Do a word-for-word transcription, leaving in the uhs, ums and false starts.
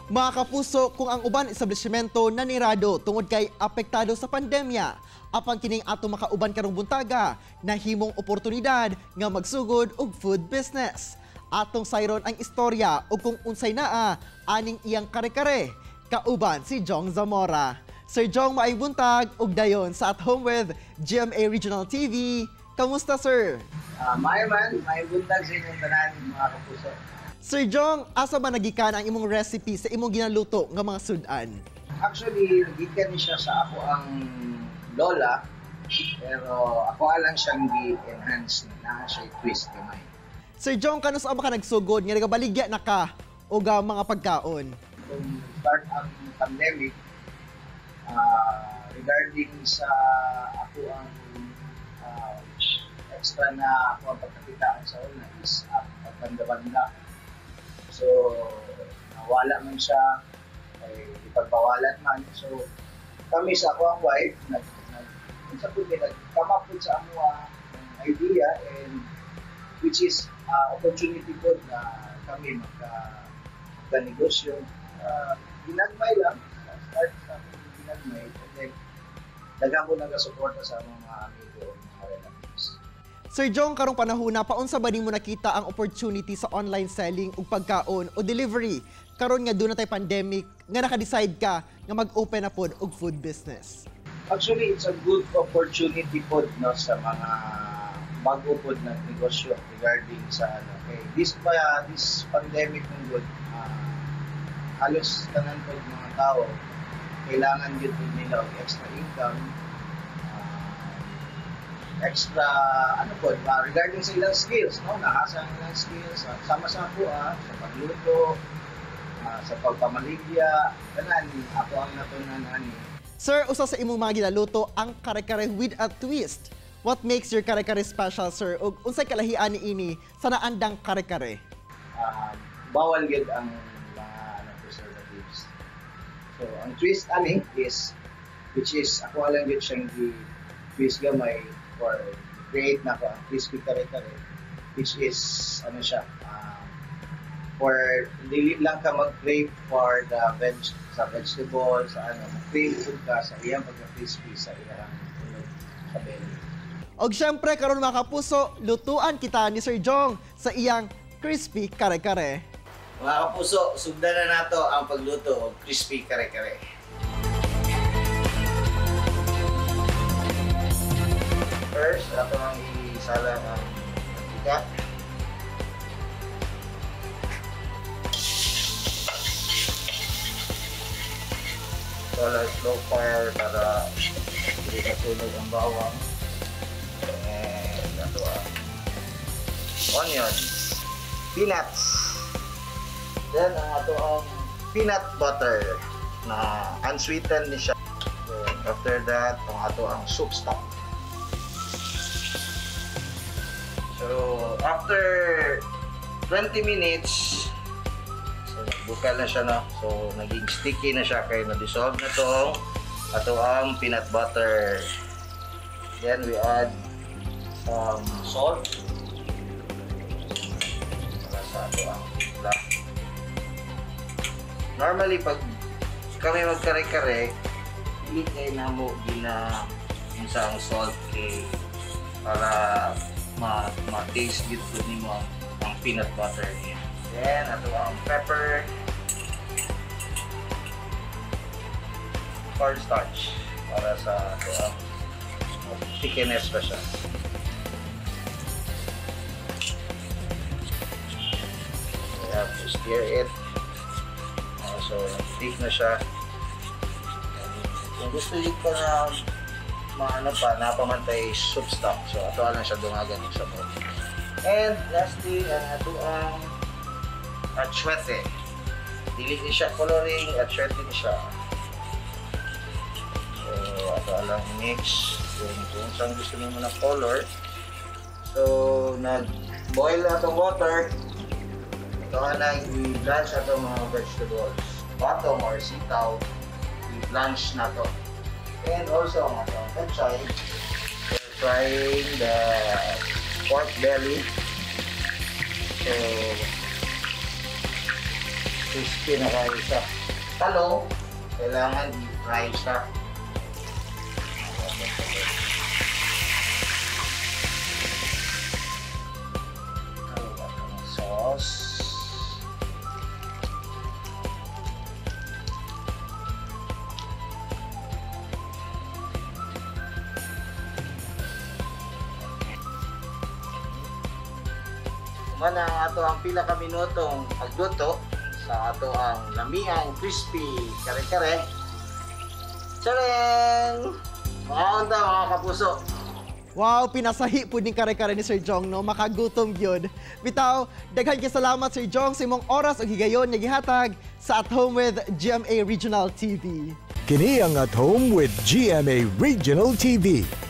Mga kapuso, kung ang uban establishmento nanirado tungod kay apektado sa pandemya, apang kining ato makauban karong buntaga na himong oportunidad nga magsugod og food business. Atong sayron ang istorya o kung unsay naa aning iyang kare-kare, kauban si Jong Zamora. Sir Jong, maayong buntag ug dayon sa At Home with G M A Regional T V. Kamusta, sir? Uh, Maay man, maayong buntag sa inyong tanan, mga kapuso. Sir Jong, asa ba nagikan ang imong recipe sa imong ginaluto nga mga sudan? Actually, nagikan siya sa ako ang lola, pero ako lang siyang gi-enhance na siya twist kamay. Sir Jong, kanus ba ka nagsugod nga nagabaligya na ka og uh, mga pagkaon? Kung start ang pandemic, uh, regarding sa ako ang uh, extra na ako ang pagkakitaan sa una is uh, pagbanda-banda. So, nawala man siya, ay ipagbawalan man. So, kami sa ako ang wife, nag, nag, sa kundi, nag-come up with sa amuha ng idea and which is uh, opportunity po na kami magka-negosyo. Uh, ginagmay lang, start sa aking ginagmay, and then dagang ko nag-suporta sa mga amigo o mga relatives. Sir Jong, karong panahona, paunsa ba nimo nakita ang opportunity sa online selling ug pagkaon o delivery? Karon nga doon na tay pandemic, nga naka-decide ka nga mag-open na pod og food business. Actually, it's a good opportunity pod no sa mga bago pod na negosyo regarding sa ano. Okay, this pa this pandemic ng good, uh, halos tanan pod mga tao kailangan gyud nila og extra income. Extra, ano po, uh, regarding sa ilang skills, no? Nahasa ang ilang skills, uh, sama-sama po ah, sa pagluto, uh, sa pagpamaligya, kanan, ako ang natunan ani. Sir, usa sa imong mga ginaluto ang kare-kare with a twist. What makes your kare-kare special, sir? Ug unsay kalahian niini sa naandang kare-kare? Uh, bawal gid ang mga ano, preservatives. So, ang twist ani is, which is, ako lang gid siyang twist gamay, or create na ko ang crispy kare-kare, which is ano siya, uh, for hindi lang ka mag-crave for the veg sa vegetables, sa ano, mag-crave food ka sa iyang pagka-crispy sa iyang tulog sa belly. Og syempre karon mga kapuso, lutuan kita ni Sir Jong sa iyang crispy kare-kare. Mga kapuso, sugdan na nato ang pagluto og crispy kare-kare. First, ato ang isala ng mantika. So, let's slow fire para hindi masunog ang bawang. And ato ang onions, peanuts. Then, ang ato ang peanut butter na unsweetened ni siya. So, after that, ang ato ang soup stock. So, after twenty minutes, so nagbukal na siya, no? So, naging sticky na siya kaya na-dissolve na to. Ato ang peanut butter. Then, we add some salt. Para sa ato ang timpla. Normally, pag kami magkare-kare, hindi kayo na mo gina isang salt kay para ma-taste ma dito ni mo ang peanut butter niya. Then, ato ang pepper, cornstarch para sa ato ang thickness pa siya. We have to stir it. Uh, so, thick na siya. And kung gusto nyo pa na maano pa, napamantay soup stock. So, ato lang siya dungagan sa mo. And lastly, ang ato ang atsuete. Dili ni siya coloring, atsuete ni siya. So, ato lang mix. Kung, kung saan gusto nyo na color. So, nag-boil na itong water. Ito lang, i-blanch na itong mga vegetables. Bottom or sitaw, i-blanch na ito. And also, ang atong pechay, we're frying the pork belly. So, crispy na kayo siya. Talong, kailangan i-fry siya. Sauce. Mana ang ato ang pila ka minutong pagluto sa ato ang lamiang crispy kare-kare. Tcharing! Mga unta mga kapuso. Wow, pinasahi po ning kare-kare ni Sir Jong, no? Makagutom gyud. Bitaw, daghan kay salamat Sir Jong sa imong oras ug higayon nga gihatag sa At Home with G M A Regional T V. Kini ang At Home with G M A Regional T V.